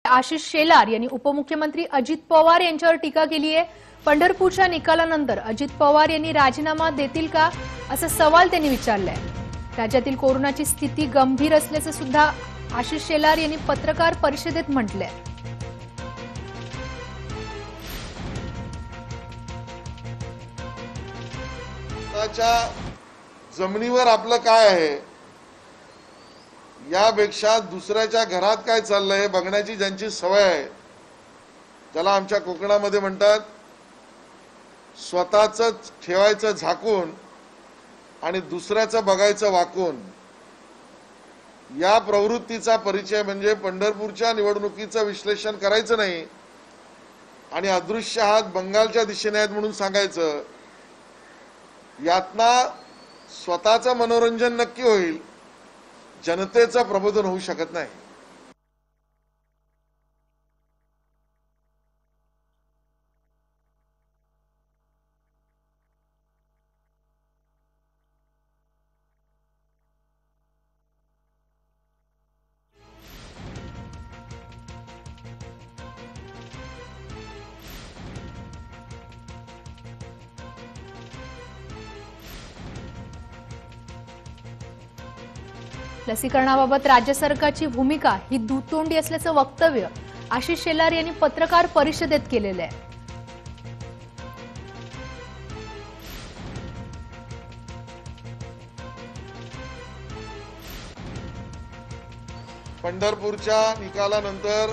आशिष शेलार यांनी उपमुख्यमंत्री अजित पवार यांच्यावर टीका केली आहे। पंढरपूरच्या निकालानंतर अजित पवार यांनी राजीनामा देतील का असा सवाल त्यांनी विचारलाय। राज्यातील कोरोनाची स्थिती गंभीर असल्याचे सुद्धा आशिष शेलार यांनी पत्रकार परिषदेत म्हटलंय। जमिनीवर आपलं काय आहे यापेक्षा दुसऱ्याच्या घरात काय चाललंय बघण्याची ज्यांची सवय आहे, त्याला आमच्या कोकणामध्ये म्हणतात स्वतःच ठेवायचं झाकून आणि दुसऱ्याचं बघायचं वाकून, या प्रवृत्तीचा परिचय म्हणजे पंढरपूरच्या निवडणुकीचं विश्लेषण करायचं नाही आणि अदृश्य हात बंगालच्या दिशेने आहेत म्हणून सांगायचं। यातना स्वतःचं मनोरंजन नक्की होईल, जनतेचं प्रबोधन होऊ शकत नाही। लसीकरणाबाबत राज्य सरकारची भूमिका ही दुतोंडी असल्याचं वक्तव्य आशिष शेलार यांनी पत्रकार परिषदेत केलेलं आहे। पंढरपूरच्या निकालानंतर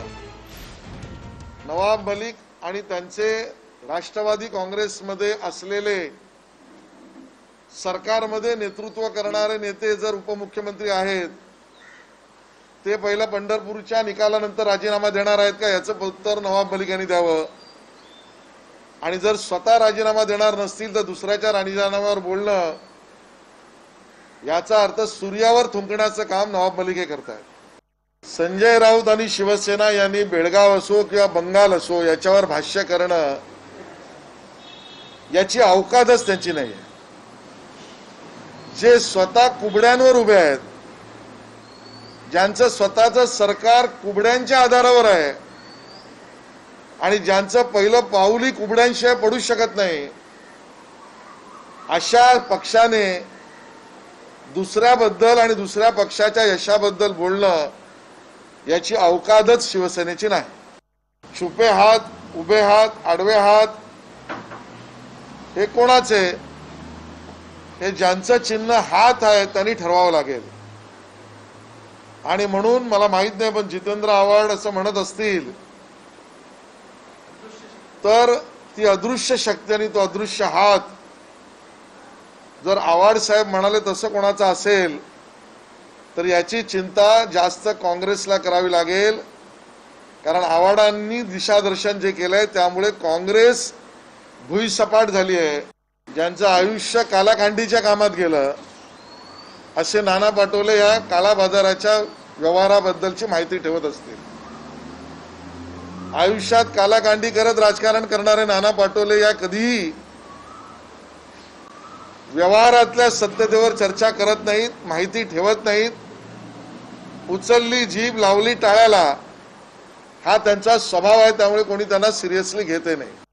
नवाब मलिक आणि त्यांचे राष्ट्रवादी काँग्रेसमध्ये असलेले सरकारमध्ये नेतृत्व करणारे नेते जर उपमुख्यमंत्री आहेत, ते पहिलं पंढरपूरच्या निकालानंतर राजीनामा देणार आहेत का याचं उत्तर नवाब मलिक यांनी द्यावं। आणि जर स्वतः राजीनामा देणार नसतील तर दुसऱ्याच्या राजीनाम्यावर बोलणं याचा अर्थ सूर्यावर थुंकण्याचं काम नवाब मलिक हे करतायत। संजय राऊत आणि शिवसेना यांनी बेळगाव असो किंवा बंगाल असो याच्यावर भाष्य करणं याची अवकाशच त्यांची नाही आहे। जे स्वतः कुबड्यांवर उभे आहेत, ज्यांचं स्वतःचं सरकार कुबड्यांच्या आधारावर आहे आणि ज्यांचं पहिलं पाऊलही कुबड्यांशिवाय पडू शकत नाही, अशा पक्षाने दुसऱ्याबद्दल आणि दुसऱ्या पक्षाच्या यशाबद्दल बोलणं याची अवकाशच शिवसेनेची नाही। छुपे हात, उभे हात, आडवे हात हे कोणाचे? हे ज्यांचं चिन्ह हात आहे त्यांनी ठरवावं लागेल। आणि म्हणून मला माहित नाही, पण जितेंद्र आव्हाड असं म्हणत असतील तर ती अदृश्य शक्ती आणि तो अदृश्य हात जर आव्हाड साहेब म्हणाले तसं कोणाचा असेल तर याची चिंता जास्त काँग्रेसला करावी लागेल। कारण आव्हाडांनी दिशादर्शन जे केलंय त्यामुळे काँग्रेस भुईसपाट झाली आहे। ज्यांचं आयुष्य कालाखांडीच्या कामात गेलं असे नाना पटोले या काळा बाजाराच्या व्यवहाराबद्दलची माहिती ठेवत असतील। आयुष्यात कालाखांडी करत राजकारण करणारे नाना पटोले या कधीही व्यवहारातल्या सत्यतेवर चर्चा करत नाहीत, माहिती ठेवत नाहीत। उचलली जीभ लावली टाळ्याला हा त्यांचा स्वभाव आहे, त्यामुळे कोणी त्यांना सिरियसली घेते नाही।